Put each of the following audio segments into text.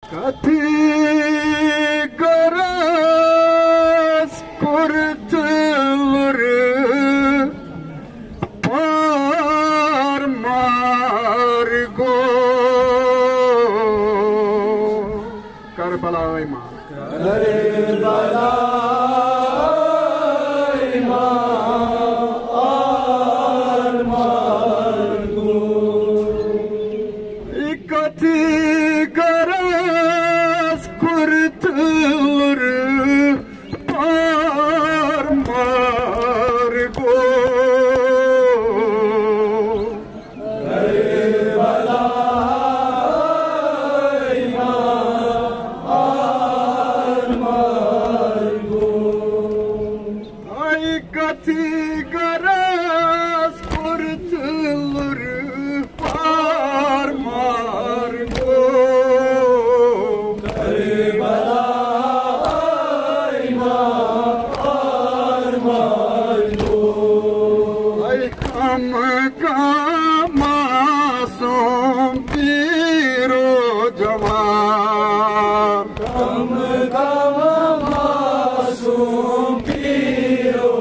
Kati garas kurtulur par margo Karbala ima Karbala ima ar margo Kati garas kurtulur par margo Karbala ima ar margo Ay kati garas kurtulur par margo Masum piro jawan masum piro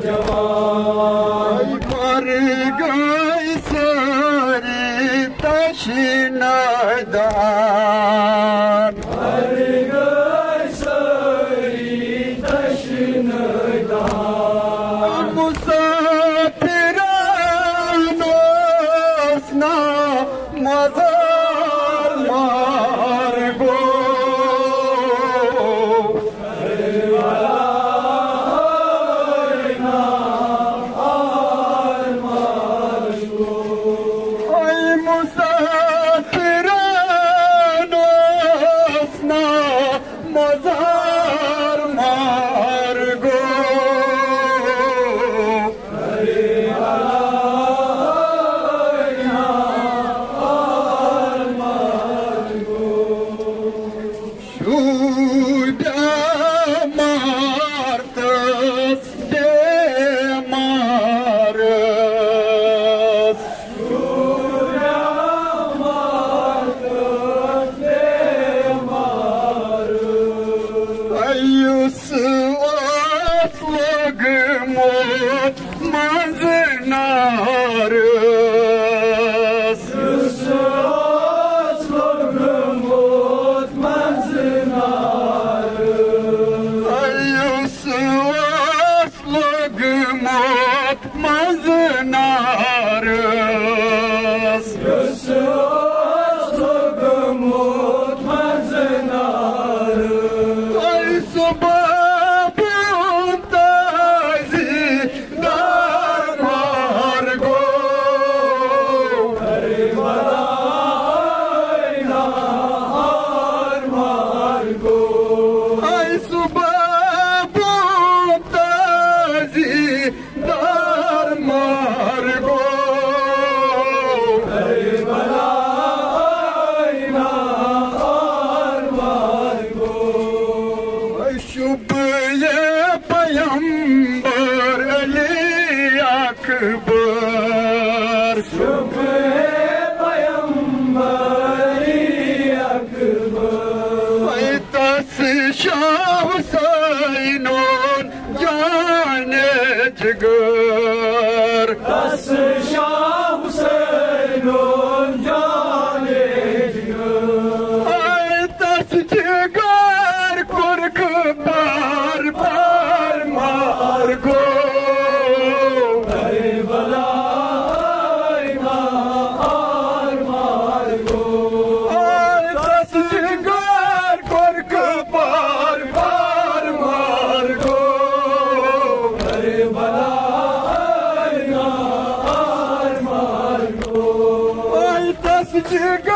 jawan par gai sari tashnadan par gai sari tashnadan Mazar margo Karbala ima ar margo Ay musafiranos na mazar margo Shah Husainon jane jigar Tas Shah Husainon jane jigar Ay tas jigar kurk par par margo Karbala ima ar margo Ay tas jigar kurk par par margo Karbala ima ar margo Ay tas jigar